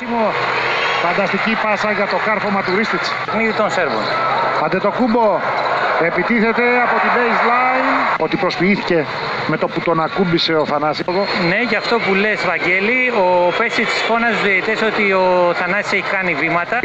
Φανταστική πάσα για το κάρφωμα του Ρίστιτς. Μύδι των Σέρβων. Αντετοκούμπο επιτίθεται από την baseline. Ότι προσποιήθηκε με το που τον ακούμπησε ο Θανάσης. Ναι, για αυτό που λες, Βαγγέλη, ο Πέσιτς φώναζε στους διαιτητές ότι ο Θανάσης έχει κάνει βήματα.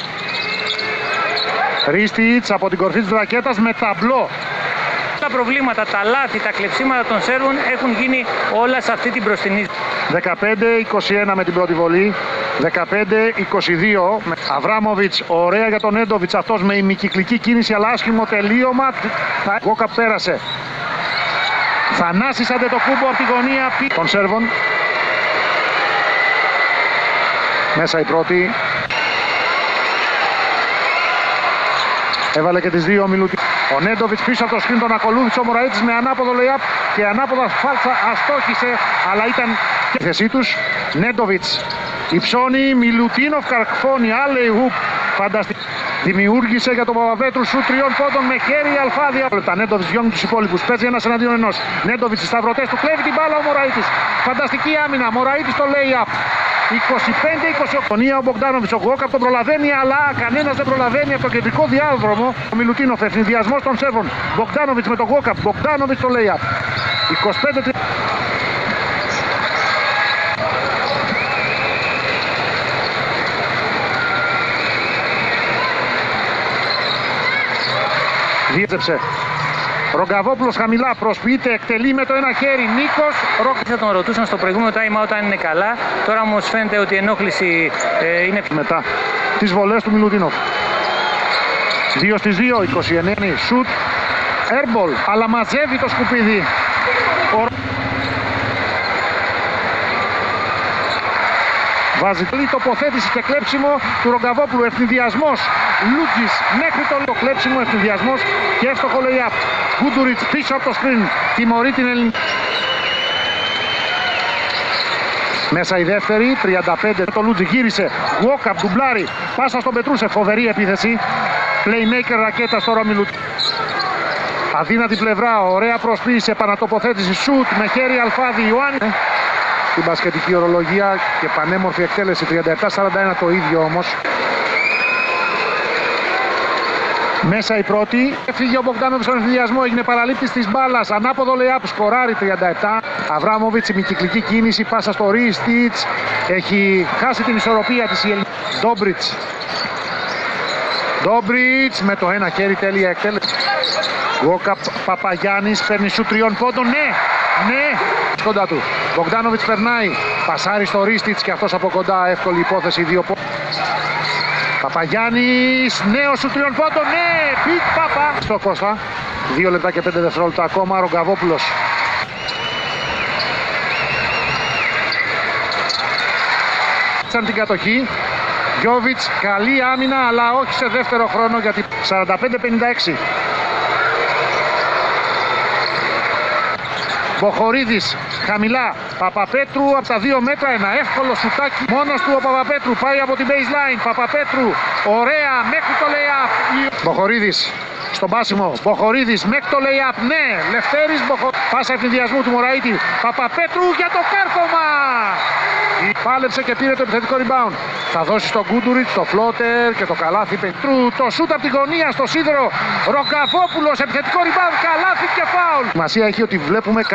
Ρίστιτς από την κορφή της ρακέτας με ταμπλό. Τα προβλήματα, τα λάθη, τα κλεψίματα των Σέρβων έχουν γίνει όλα σε αυτή την μπροστινή. 15-21 με την πρώτη βολή. 15-22. Αβράμοβιτς, ωραία για τον Νέντοβιτς. Αυτός με ημικυκλική κίνηση αλλά άσχημο τελείωμα. Γκόκαπ πέρασε. Θανάσης Αντετοκούμπο από τη γωνία των Σέρβων. Μέσα η πρώτη. Έβαλε και τις δύο Μιλούτη. Ο Νέντοβιτς πίσω από το σκριν τον ακολούθησε ο Μωραΐτης με ανάποδο lay-up και ανάποδα φάλτσα αστόχησε, αλλά ήταν και η θέση τους. Νέντοβιτς υψώνει, Μιλουτίνοφ καρφώνει, άλλοι hoop, φανταστική. Δημιούργησε για τον Παπαπέτρου σου 3 πόντων με χέρι αλφάδια. Τα Νέντοβιτς διώχνει τους υπόλοιπους, παίζει ένας εναντίον ενός. Νέντοβιτς στις σταυρωτές του κλέβει την μπάλα ο Μωραΐτης. Φανταστική άμυνα, Μωραΐτης το lay-up. 25-28. Ο Μπογκδάνοβιτς, ο Γκόκαπ τον προλαβαίνει, αλλά κανένας δεν προλαβαίνει από το κεντρικό διάδρομο. Ο Μιλουτίνοφ, ευνηδιασμός των Σέρβων. Μπογκδάνοβιτς με τον Γκόκαπ, Μπογκδάνοβιτς το lay-up. 25. Διέτρεψε. Ρογκαβόπουλος χαμηλά, προσποιείται, εκτελεί με το ένα χέρι. Νίκος. Θα τον ρωτούσαν στο προηγούμενο time out αν είναι καλά. Τώρα όμως φαίνεται ότι η ενόχληση είναι πιο. Μετά τις βολές του Μιλουτίνοφ. 2 στις 2, 29. Σουτ. Airball, αλλά μαζεύει το σκουπίδι. Βάζει πλή τοποθέτηση και κλέψιμο του Ρογκαβόπουλου. Ευνηδιασμός. Λούτζης μέχρι το κλέψιμο, ευνηδιασμός και εύστοχο lay-up. Γκούντουριτς πίσω από το screen. Τιμωρεί την ελληνική. Μέσα η δεύτερη, 35. Το Λούτζι γύρισε. Γκόκαπ, ντουμπλάρι. Πάσα στον Πετρούσε. Φοβερή επίθεση. Playmaker ρακέτα στο Ρόμιλου. Αδύνατη πλευρά. Ωραία προσποίηση. Επανατοποθέτηση. Σουτ με χέρι αλφάδι. Ιωάννη. Την μπασκετική ορολογία και πανέμορφη εκτέλεση. 37-41 το ίδιο όμως. Μέσα η πρώτη. Έφυγε ο Μπογκδάνοβιτς στον ευνηδιασμό. Έγινε παραλήπτης της μπάλας. Ανάποδο lay-up. Σκοράρει 37. Αβράμοβιτς με κυκλική κίνηση. Πάσα στο Ρίστιτς. Έχει χάσει την ισορροπία της. Ντόμπριτς. Ντόμπριτς με το ένα χέρι, τέλεια εκτέλεση. Γκόκαπ Παπαγιάννης παίρνει σου 3 πόντων. Ναι, ναι. Κοντά του. Μπογκδάνοβιτς περνάει. Πασάρει στο Ρίστιτς και αυτός από κοντά. Εύκολη υπόθεση. 2 πόντων. Παπαγιάννης, νέο σου 3 πόντων, ναι, πιτ Παπα. Στο Κώστα, 2 λεπτά και 5 δευτερόλεπτα ακόμα, Ρογκαβόπουλος. Σαν την κατοχή, Γιώβιτς, καλή άμυνα, αλλά όχι σε δεύτερο χρόνο, γιατί 45-56. Μποχορίδης, χαμηλά, Παπαπέτρου από τα 2 μέτρα, ένα εύκολο σουτάκι. Μόνος του ο Παπαπέτρου, πάει από την baseline, Παπαπέτρου, ωραία, μέχρι το lay-up. Μποχορίδης, στον πάσιμο, Μποχορίδης, μέχρι το lay-up, ναι, Λευτέρης, πάσα ευνηδιασμού του Μωραΐτη, Παπαπέτρου για το κάρφωμα. Πάλεψε και πήρε το επιθετικό rebound. Θα δώσει στον Γκούντουριτς, το φλότερ και το καλάθι Πετρού. Το σούτ από την γωνία στο σίδερο. Ρογκαβόπουλος, επιθετικό rebound, καλάθι και φάουλ. Σημασία έχει ότι βλέπουμε